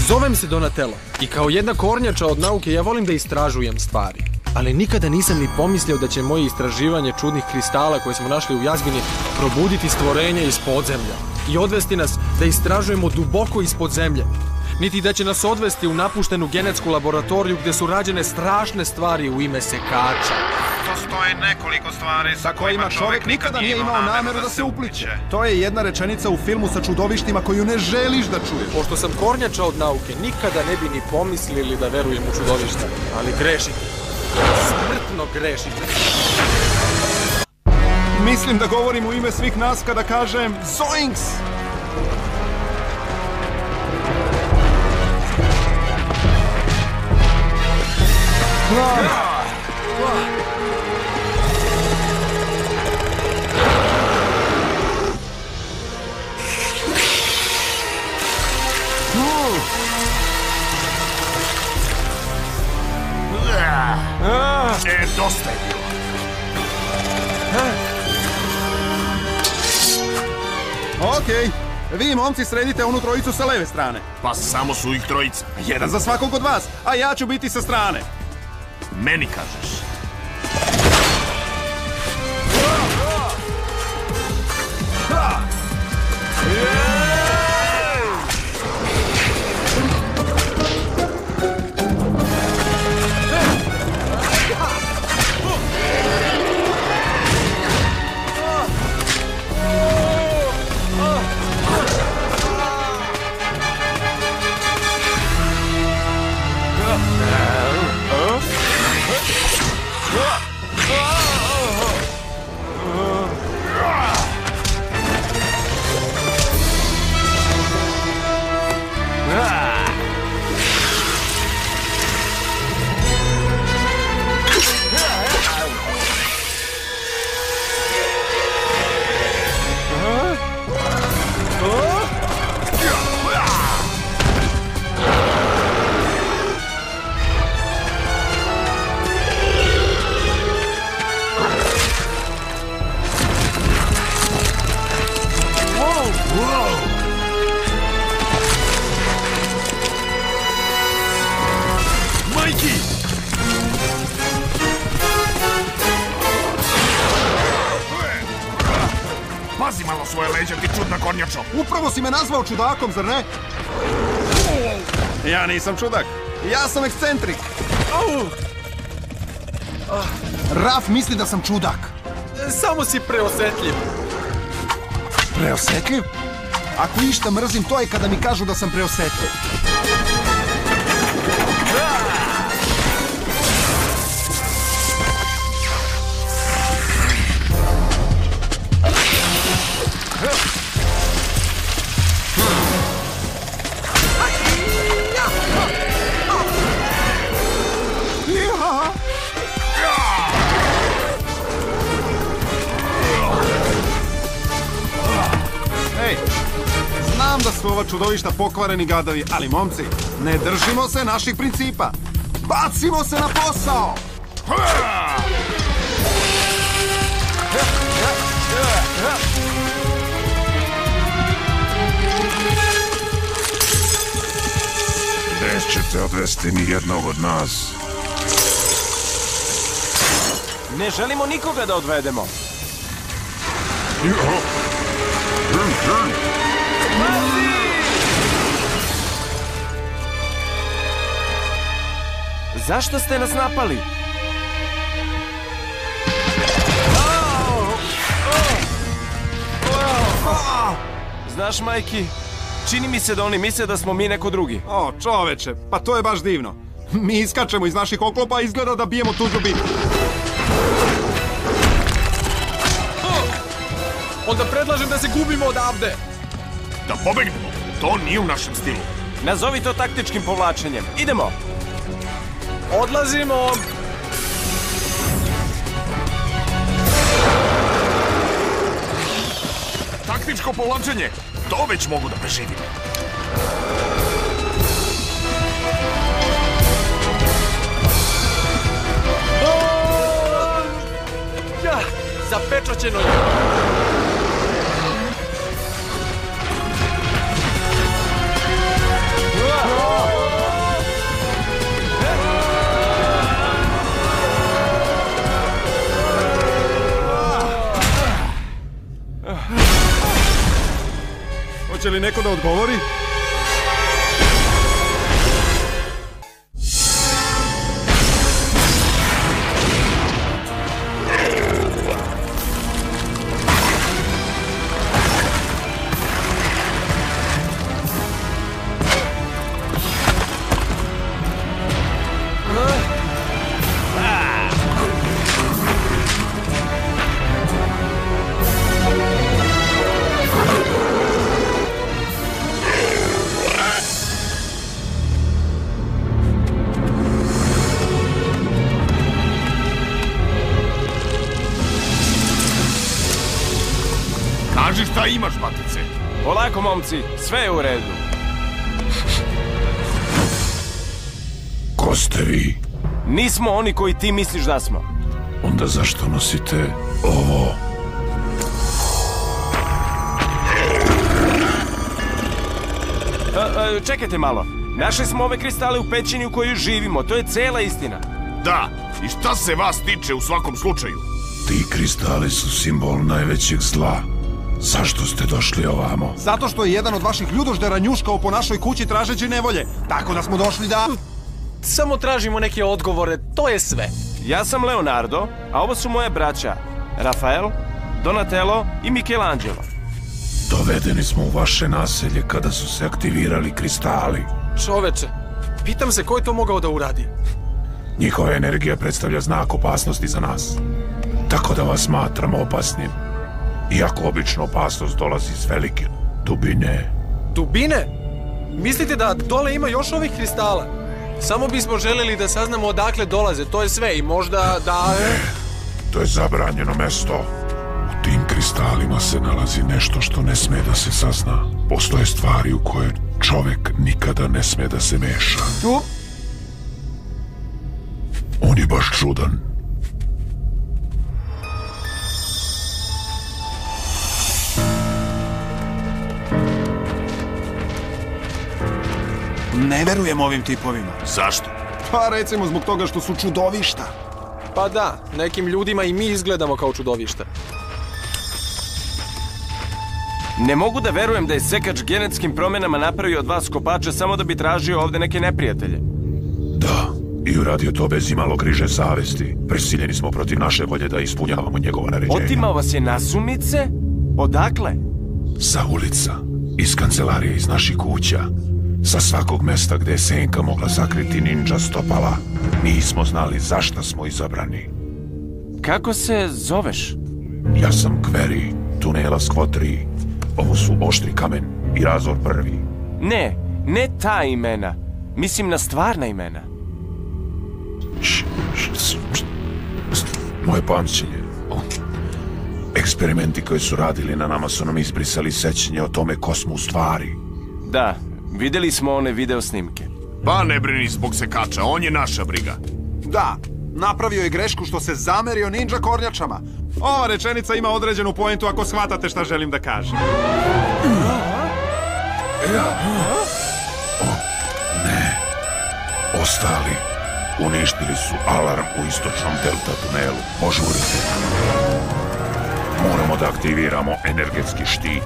Zovem se Donatello i kao jedna kornjača od nauke ja volim da istražujem stvari. Ali nikada nisam ni pomislio da će moje istraživanje čudnih kristala koje smo našli u jazbini probuditi stvorenje iz podzemlja i odvesti nas da istražujemo duboko ispod zemlje. Niti da će nas odvesti u napuštenu genetsku laboratoriju gdje su rađene strašne stvari u ime sekača. Postoje nekoliko stvari sa kojima čovjek nikada nije imao nameru da se upliće. To je jedna rečenica u filmu sa čudovištima koju ne želiš da čuješ. Pošto sam kornjača od nauke, nikada ne bi ni pomislili da verujem u čudovišta. Ali grešite. Smrtno grešite. Mislim da govorim u ime svih nas kada kažem Zoinks! Dosta je bilo. Okej, vi momci sredite onu trojicu sa leve strane. Pa samo su ih trojica. Jedan za svakog od vas, a ja ću biti sa strane. Meni kažeš. Pazi malo svoje leđa, ti čudna kornjačo. Upravo si me nazvao čudakom, zar ne? Ja nisam čudak. Ja sam ekscentrik. Raf misli da sam čudak. Samo si preosetljiv. Preosetljiv? Ako išta mrzim, to je kada mi kažu da sam preosetljiv. Znam da su ova čudovišta pokvareni gadovi, ali momci, ne držimo se naših principa. Bacimo se na posao! Gde ćete odvesti ni jednog od nas? Ne želimo nikoga da odvedemo. Zašto ste nas napali? Znaš, Majki, čini mi se da oni misle da smo mi neko drugi. O, čoveče, pa to je baš divno. Mi iskačemo iz naših oklopa i izgleda da bijemo tuđu bitku. Onda predlažem da se gubimo odavde. Da pobegnemo, to nije u našem stilu. Nazovi to taktičkim povlačenjem. Idemo! Odlazimo! Taktičko povlačenje, to već mogu da preživim. Zapečaćeno je! neko da odgovori? Kaži šta imaš, batice. Polako, momci, sve je u redu. Ko ste vi? Nismo oni koji ti misliš da smo. Onda zašto nosite ovo? Čekajte malo. Našli smo ove kristale u pećini u kojoj živimo. To je cela istina. Da, i šta se vas tiče u svakom slučaju? Ti kristali su simbol najvećeg zla. Zašto ste došli ovamo? Zato što je jedan od vaših ljudoždera njuškao po našoj kući tražeći nevolje. Tako da smo došli da... Samo tražimo neke odgovore, to je sve. Ja sam Leonardo, a ovo su moje braća. Rafael, Donatello i Michelangelo. Dovedeni smo u vaše naselje kada su se aktivirali kristali. Čoveče, pitam se ko je to mogao da uradi? Njihova energija predstavlja znak opasnosti za nas. Tako da vas smatramo opasnim. Iako obično opasnost dolazi iz velike dubine. Dubine? Mislite da dole ima još ovih kristala? Samo bismo željeli da saznamo odakle dolaze, to je sve i možda da... To je zabranjeno mesto. U tim kristalima se nalazi nešto što ne sme da se sazna. Postoje stvari u koje čovek nikada ne sme da se meša. On je baš čudan. Ne verujem ovim tipovima. Zašto? Pa recimo zbog toga što su čudovišta. Pa da, nekim ljudima i mi izgledamo kao čudovišta. Ne mogu da verujem da je sekač genetskim promjenama napravio od vas kopača samo da bi tražio ovde neke neprijatelje. Da, i uradio to bez imalo griže savesti. Prisiljeni smo protiv naše volje da ispunjavamo njegova naređenja. Otimao vas je nasumice? Odakle? Sa ulica, iz kancelarije, iz naših kuća. Sa svakog mesta gde je senka mogla sakriti ninja stopala. Nismo znali zašto smo izabrani. Kako se zoveš? Ja sam Kveri, tunela Skvotri. Ovo su Oštri kamen i Razor prvi. Ne ta imena. Mislim na stvarna imena. Moje pamćenje. Eksperimenti koji su radili na nama su nam izbrisali sećanje o tome ko smo u stvari. Da, videli smo one video snimke. Pa ne brini zbog sekača, on je naša briga. Da, napravio je grešku što se zamerio ninja kornjačama. Ova rečenica ima određenu poentu ako shvatate šta želim da kažem. Ne. Ostali uništili su alarm u istočnom delta tunelu. Požurite. Moramo da aktiviramo energetski štit.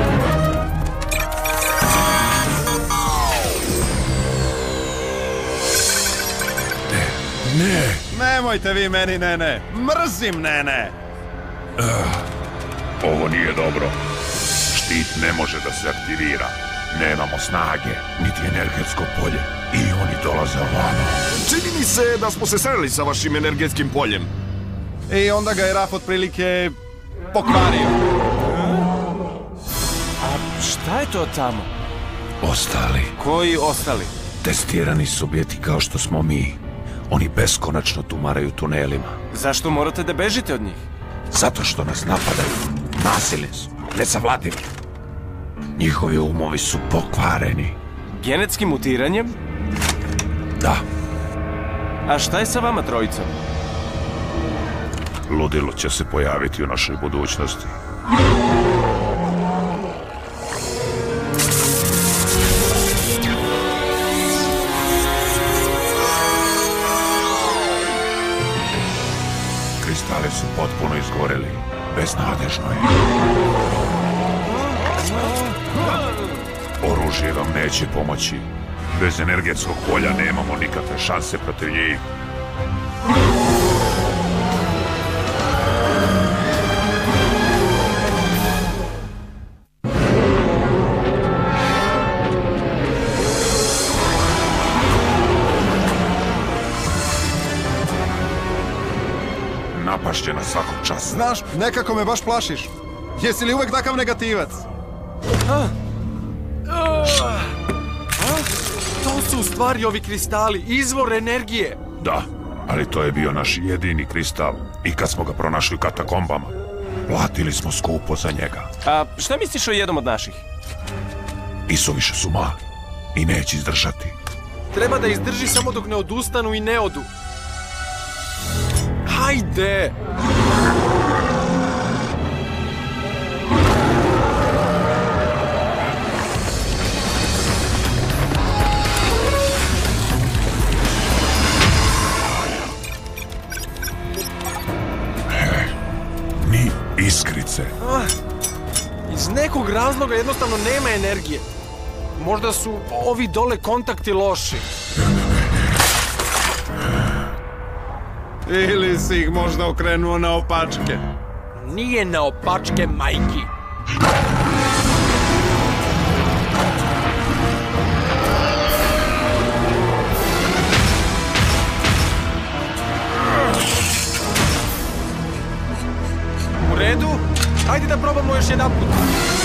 Ne. Nemojte vi meni, Nene. Mrzim Nene. Ovo nije dobro. Štit ne može da se aktivira. Nemamo snage, niti energetsko polje. I oni dolaze ovamo. Čini mi se da smo se sreli sa vašim energetskim poljem. I onda ga je Raf otprilike pokvario. A šta je to tamo? Ostali. Koji ostali? Testirani subjekti kao što smo mi. Oni beskonačno tumaraju tunelima. Zašto morate da bežite od njih? Zato što nas napadaju. Nasilni su, nesavladivi. Njihovi umovi su pokvareni. Genetskim mutiranjem? Da. A šta je sa vama trojicom? Ludilo će se pojaviti u našoj budućnosti. Kristali su potpuno izgoreli. Beznadežno je. oružje vam neće pomoći. Bez energetskog polja nemamo nikakve šanse protiv njih. Napašće nas svakog časa. Znaš, nekako me baš plašiš. Jesi li uvek takav negativac? To su u stvari ovi kristali, izvor energije. Da, ali to je bio naš jedini kristal. I kad smo ga pronašli u katakombama, platili smo skupo za njega. A šta misliš o jednom od naših? Isuviše su mali i neće izdržati. Treba da izdrži samo dok ne odustanu i ne odu. Hajde! Ni iskrice. Iz nekog razloga jednostavno nema energije. Možda su ovi dole kontakti loši. Ili si ih možda okrenuo na opačke? Nije na opačke, majki. U redu? Hajde da probamo još jedan put.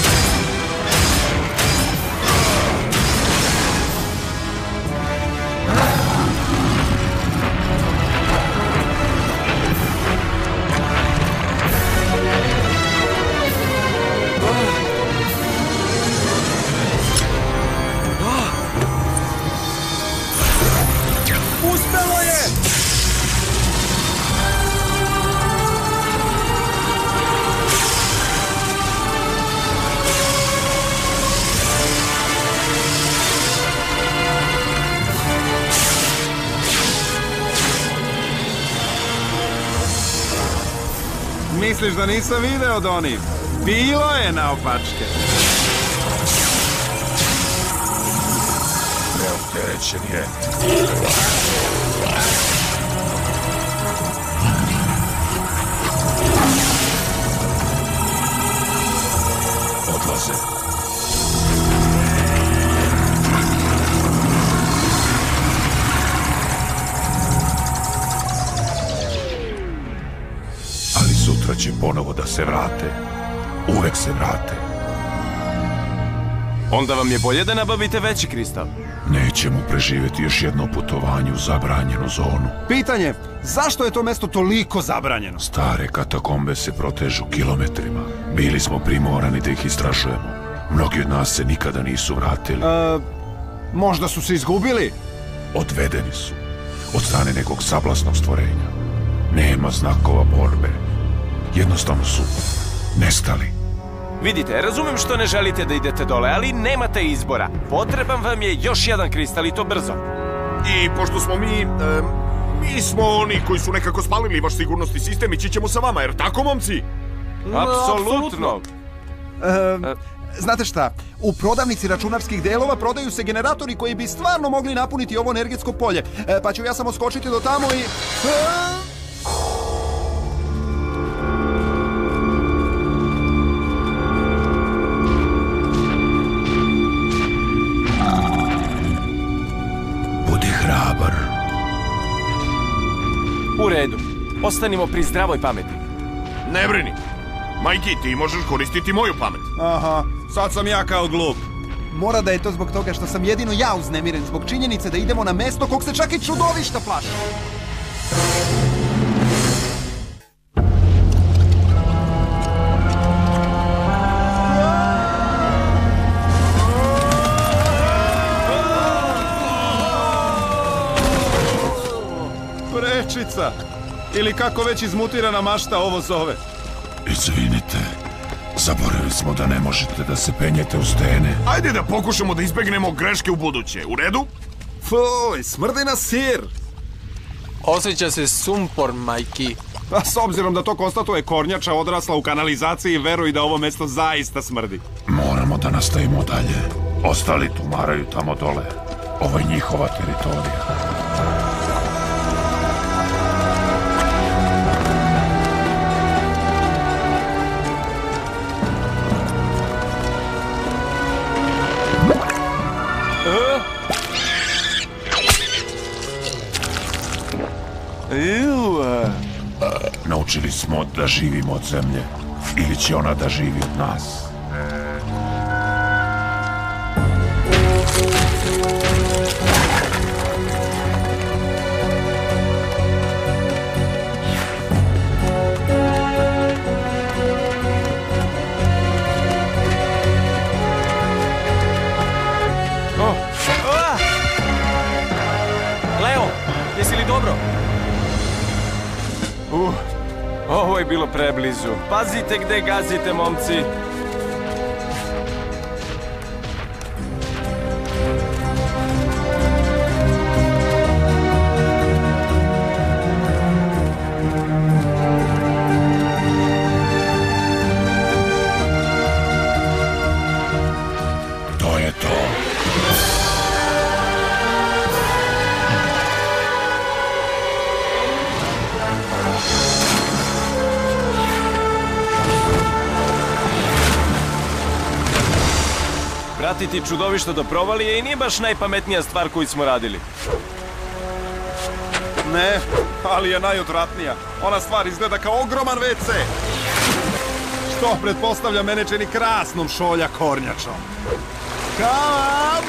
Uspelo je! Misliš da nisam video, Doni? Bilo je naopačke. Preopterećen je. Odlaze. Ali sutra će ponovo da se vrate. Uvek se vrate. Onda vam je bolje da nabavite veći kristal. Nećemo preživjeti još jedno putovanje u zabranjenu zonu. Pitanje, zašto je to mesto toliko zabranjeno? Stare katakombe se protežu kilometrima. Bili smo primorani da ih istražujemo. Mnogi od nas se nikada nisu vratili. Možda su se izgubili? Odvedeni su. Od strane nekog sablasnog stvorenja. Nema znakova borbe. Jednostavno su nestali. Vidite, razumem što ne želite da idete dole, ali nemate izbora. Potreban vam je još jedan kristal i to brzo. I pošto smo mi smo oni koji su nekako spalili vaš sigurnosni sistem, ići ćemo sa vama, jer tako, momci? Apsolutno. Znate šta, u prodavnici računarskih delova prodaju se generatori koji bi stvarno mogli napuniti ovo energetsko polje. Pa ću ja samo skočiti do tamo i... Hrabar. U redu. Ostanimo pri zdravoj pameti. Ne brini. Majki, ti možeš koristiti moju pamet. Aha, sad sam ja kao glup. Mora da je to zbog toga što sam jedino ja uznemiren zbog činjenice da idemo na mesto kog se čak i čudovišta plaše. Prečica. Ili kako već izmutirana mašta ovo zove. Izvinite, zaboravili smo da ne možete da se penjete u stene. Ajde da pokušamo da izbegnemo greške u buduće. U redu? Fuj, smrdi na sir. Osjeća se sumpor, majki. A s obzirom da to konstatuje kornjača odrasla u kanalizaciji, veruj da ovo mesto zaista smrdi. Moramo da nastavimo dalje. Ostali tumaraju tamo dole. Ovo je njihova teritorija. Naučili smo da živimo od zemlje, ili će ona da živi od nas. Leo, jesi li dobro? Ovo je bilo preblizu. Pazite gde gazite, momci. To je to. Pratiti čudovišta do provalije i nije baš najpametnija stvar koju smo radili. Ne, ali je najodvratnija. Ona stvar izgleda kao ogroman WC. Što pretpostavlja mene čini krasnom šolja kornjačom. Kavam!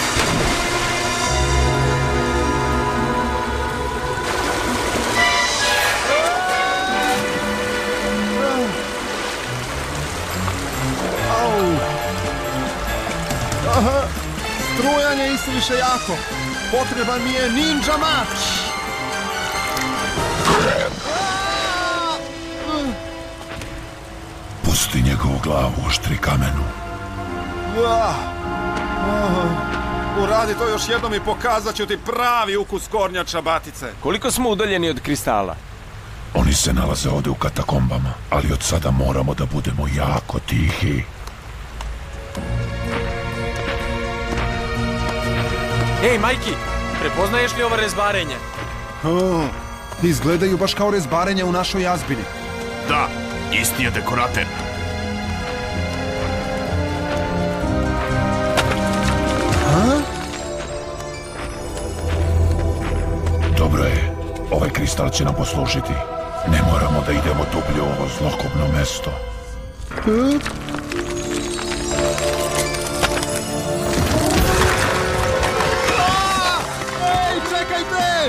Strujanje je isuviše jako. Potreban mi je ninja mač. Pusti njegovu glavu, oštri kamenu. Uradi to još jednom i pokazat ću ti pravi ukus kornjača, batice. Koliko smo udaljeni od kristala? Oni se nalaze ovde u katakombama, ali od sada moramo da budemo jako tihi. Ej, Majki, prepoznaješ li ovo rezbarenje? Izgledaju baš kao rezbarenja u našoj jazbini. Da, isti je dekorater. Dobro je, ovaj kristal će nam poslužiti. Ne moramo da idemo dublje u ovo zlokobno mesto. Ej, čekajte!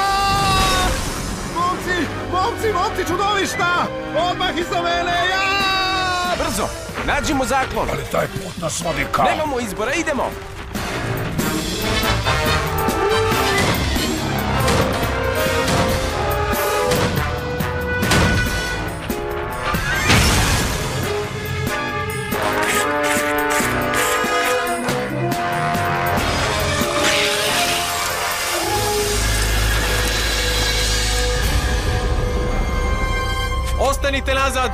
Momci, čudovišta! Odmah iza mene, ja! Brzo, nađimo zaklon. Ali taj put nas vodi ka... Nemamo izbora, idemo! Ostanite nazad!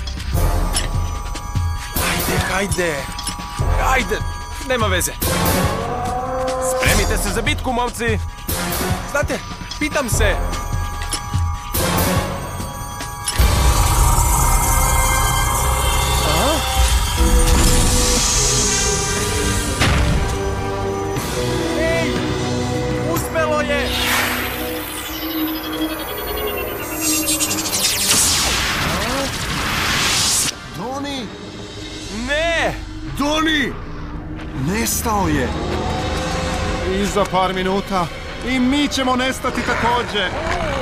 Hajde! Nema veze. Spremite se za bitku, momci! Znate, pitam se... Ej! Uspelo je! Doni! Ne! Doni! Nestao je. I za par minuta i mi ćemo nestati takođe.